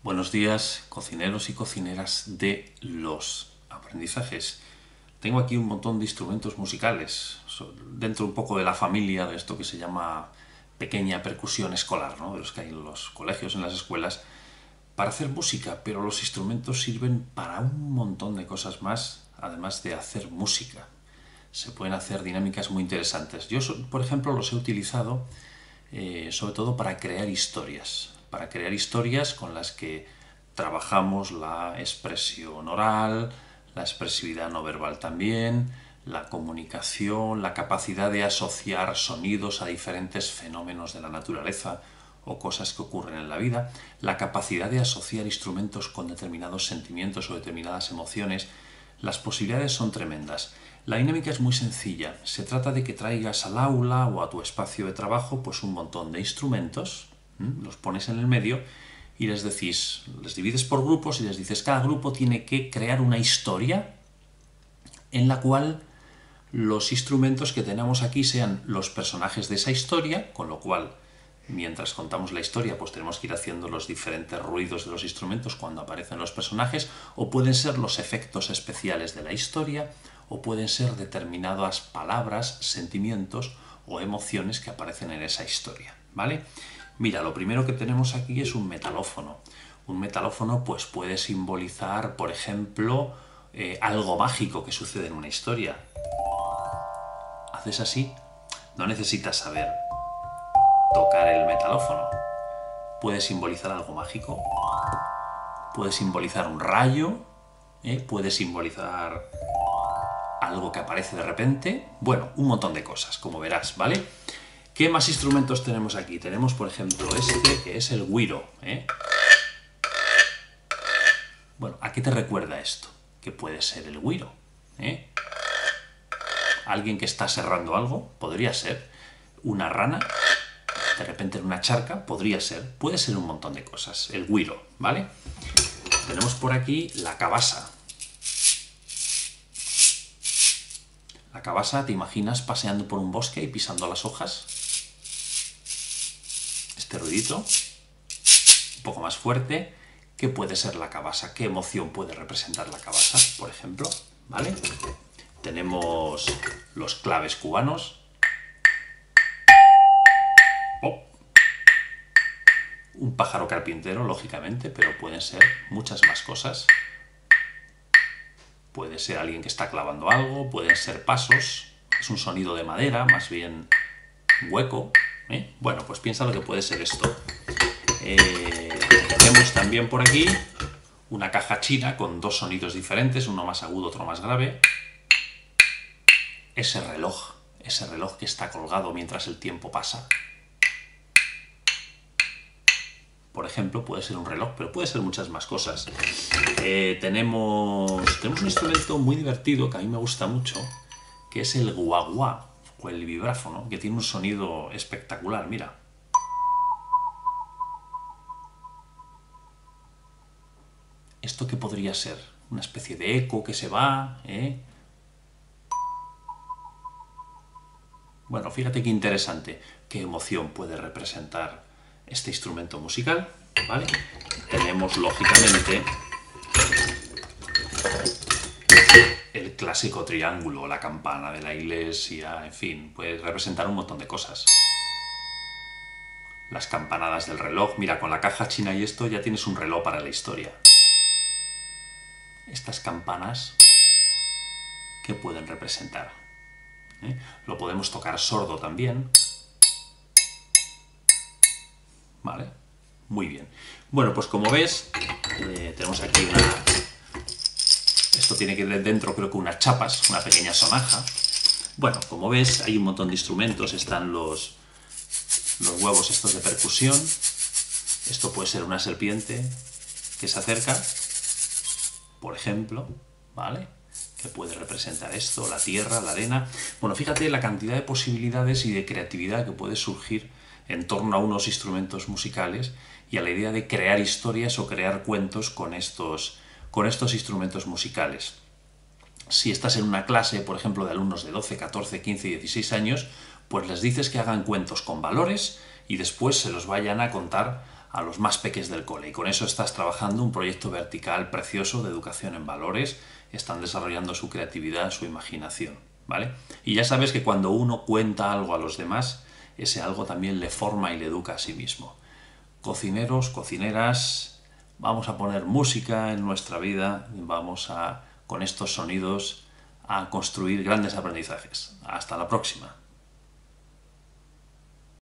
Buenos días, cocineros y cocineras de los aprendizajes. Tengo aquí un montón de instrumentos musicales, dentro un poco de la familia de esto que se llama pequeña percusión escolar, ¿no? De los que hay en los colegios, en las escuelas, para hacer música, pero los instrumentos sirven para un montón de cosas más, además de hacer música. Se pueden hacer dinámicas muy interesantes. Yo, por ejemplo, los he utilizado sobre todo para crear historias con las que trabajamos la expresión oral, la expresividad no verbal también, la comunicación, la capacidad de asociar sonidos a diferentes fenómenos de la naturaleza o cosas que ocurren en la vida, la capacidad de asociar instrumentos con determinados sentimientos o determinadas emociones. Las posibilidades son tremendas. La dinámica es muy sencilla. Se trata de que traigas al aula o a tu espacio de trabajo pues un montón de instrumentos, los pones en el medio y les divides por grupos y les dices cada grupo tiene que crear una historia en la cual los instrumentos que tenemos aquí sean los personajes de esa historia, con lo cual mientras contamos la historia pues tenemos que ir haciendo los diferentes ruidos de los instrumentos cuando aparecen los personajes, o pueden ser los efectos especiales de la historia, o pueden ser determinadas palabras, sentimientos o emociones que aparecen en esa historia, ¿vale? Mira, lo primero que tenemos aquí es un metalófono. Un metalófono pues puede simbolizar, por ejemplo, algo mágico que sucede en una historia. Haces así, no necesitas saber tocar el metalófono. Puede simbolizar algo mágico, puede simbolizar un rayo, puede simbolizar algo que aparece de repente. Bueno, un montón de cosas, como verás, ¿vale? ¿Qué más instrumentos tenemos aquí? Tenemos, por ejemplo, este, que es el güiro, Bueno, ¿a qué te recuerda esto? ¿Qué puede ser el güiro? ¿Alguien que está serrando algo? Podría ser. ¿Una rana? De repente en una charca, podría ser. Puede ser un montón de cosas. El güiro, ¿vale? Tenemos por aquí la cabasa. La cabasa, ¿te imaginas paseando por un bosque y pisando las hojas? Este ruidito, un poco más fuerte. ¿Qué puede ser la cabasa? ¿Qué emoción puede representar la cabasa, por ejemplo? ¿Vale? Tenemos los claves cubanos. Oh. Un pájaro carpintero, lógicamente, pero pueden ser muchas más cosas. Puede ser alguien que está clavando algo, pueden ser pasos, es un sonido de madera, más bien hueco. Bueno, pues piensa lo que puede ser esto. Tenemos también por aquí una caja china con dos sonidos diferentes, uno más agudo, otro más grave. Ese reloj que está colgado mientras el tiempo pasa. Por ejemplo, puede ser un reloj, pero puede ser muchas más cosas. Tenemos un instrumento muy divertido que a mí me gusta mucho, que es el guaguá, o el vibráfono, que tiene un sonido espectacular, mira. ¿Esto qué podría ser? Una especie de eco que se va, Bueno, fíjate qué interesante, qué emoción puede representar este instrumento musical, ¿vale? Tenemos, lógicamente, el clásico triángulo, la campana de la iglesia, en fin, puede representar un montón de cosas. Las campanadas del reloj, mira, con la caja china y esto ya tienes un reloj para la historia. Estas campanas, ¿qué pueden representar? Lo podemos tocar sordo también. ¿Vale? Muy bien. Bueno, pues como ves, tenemos aquí Esto tiene que ir dentro, creo que unas chapas, una pequeña sonaja. Bueno, como ves, hay un montón de instrumentos. Están los huevos estos de percusión. Esto puede ser una serpiente que se acerca, por ejemplo, ¿vale? Que puede representar esto, la tierra, la arena. Bueno, fíjate la cantidad de posibilidades y de creatividad que puede surgir en torno a unos instrumentos musicales y a la idea de crear historias o crear cuentos con estos instrumentos musicales. Si estás en una clase, por ejemplo, de alumnos de 12, 14, 15 y 16 años, pues les dices que hagan cuentos con valores y después se los vayan a contar a los más peques del cole. Y con eso estás trabajando un proyecto vertical precioso de educación en valores, están desarrollando su creatividad, su imaginación, ¿vale? Y ya sabes que cuando uno cuenta algo a los demás, ese algo también le forma y le educa a sí mismo. Cocineros, cocineras, vamos a poner música en nuestra vida, vamos a, con estos sonidos, a construir grandes aprendizajes. Hasta la próxima.